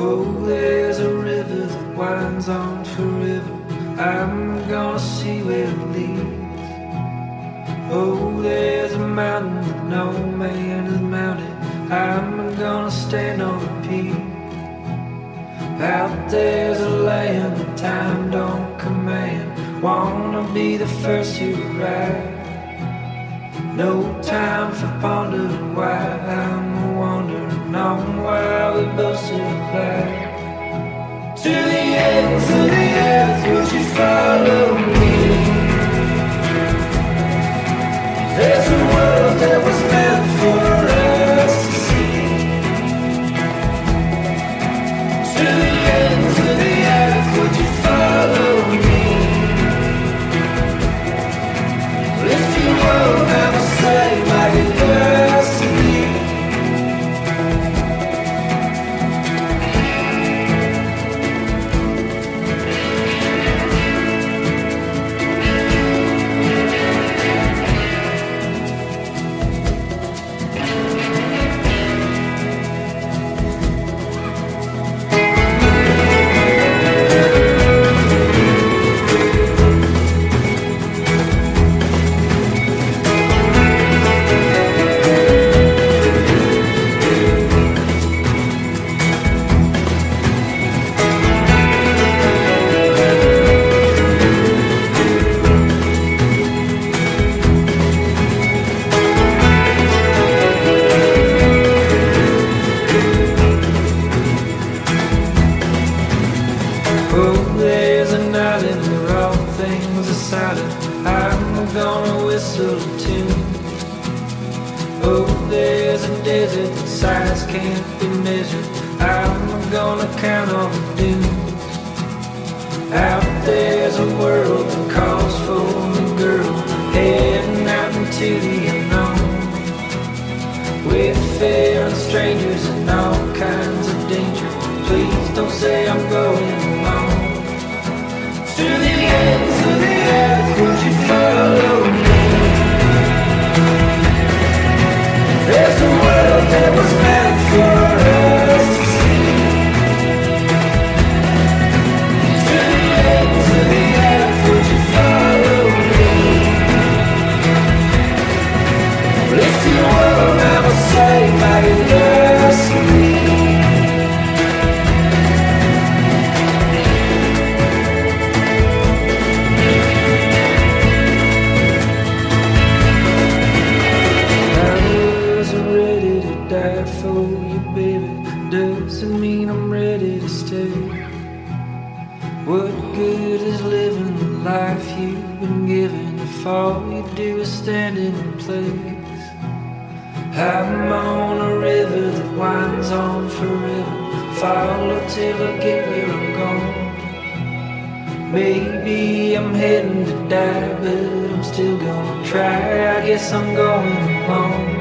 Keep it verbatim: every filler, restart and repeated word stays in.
Oh, there's a river that winds on forever. I'm gonna see where it leads. Oh, there's a mountain that no man has mounted. I'm gonna stand on the peak. Out there's a land that time don't command. Wanna be the first to arrive. No time for pondering why. I'm wandering on while we both still fly. To the ends of the earth, would you follow me? There's a world that was meant for us to see. To the ends of the earth, would you follow me? If you won't, I will say like it was to me. Oh, there's an island where all things are silent. I'm gonna whistle a tune. Oh, there's a desert that size can't be measured. I'm gonna count on the dunes. Out there's a world that calls for me, girl, heading out into the unknown. With fair and strangers and all kinds of danger. Please don't say I'm going alone. To the ends of the earth, would you follow me? There's a world that was meant for us to see. To the ends of the earth, would you follow me? But if you won't, I will say like it was to me. Die for you, baby, doesn't mean I'm ready to stay. What good is living the life you've been given if all you do is stand in place? I'm on a river that winds on forever. Follow till I get where I'm going. Maybe I'm heading to die, but I'm still gonna try. I guess I'm going home.